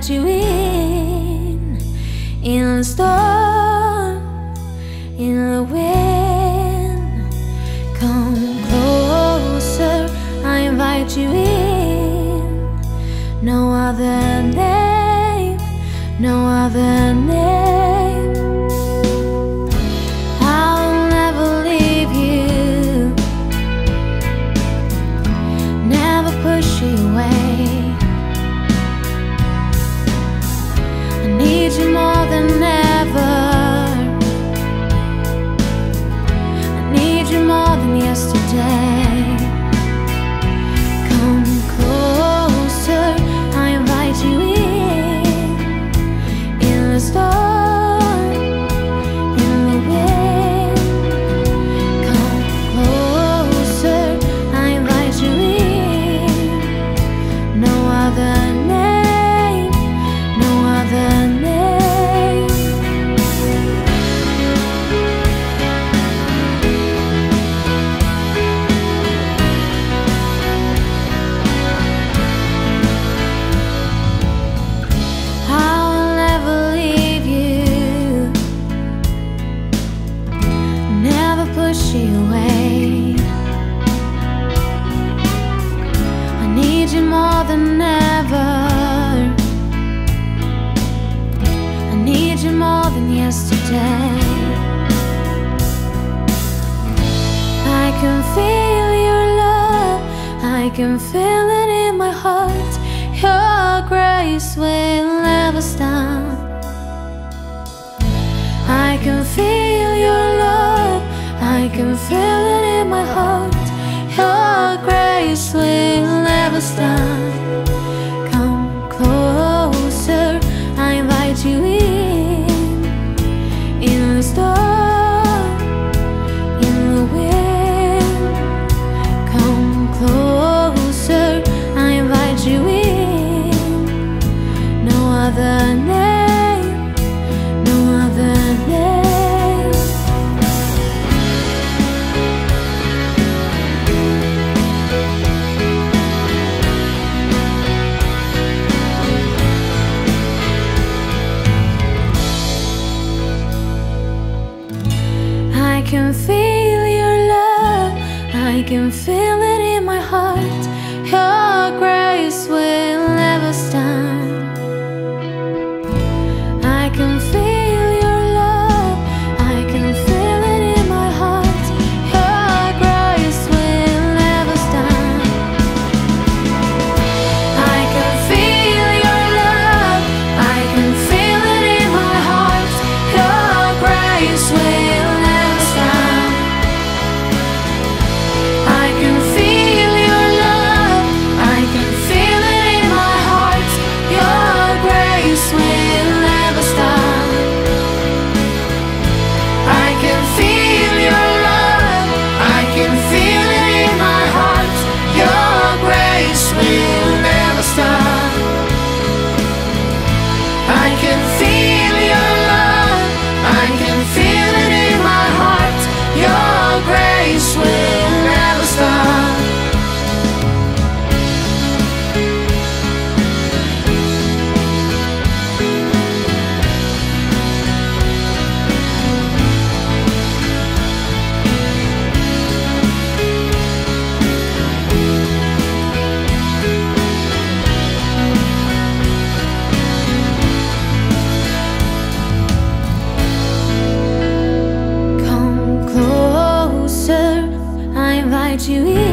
invite you in the storm, in the wind. Come closer, I invite you in. No other name, no other name. I'll never leave you, never push you away. I need you more than ever. I need you more than yesterday. Come closer, I invite you in the storm, in the wind. Come closer, I invite you in. No other name, no other name. I'll never leave you, never push you away. I need you more than ever. I need you more than yesterday. I can feel your love, I can feel it in my heart. Your grace will never stop. I can feel your love, I can feel it in my heart. Your grace will never stop. Come closer, I invite you in the storm, in the wind. Come closer, I invite you in. No other name, no other name. I can feel your love, I can feel it in my heart. Your grace will never stop. I can feel your love, I can feel it in my heart. Your grace will never stop. I can feel your love, I can feel it in my heart. Your grace will never stop. I can feel your love, I can feel it in my heart. Your grace will never stop. I can feel your love, I can feel it in my heart. Your grace will never stop. I can feel your love, I can feel it in my heart. Your grace will never stop. Come closer, I invite you in.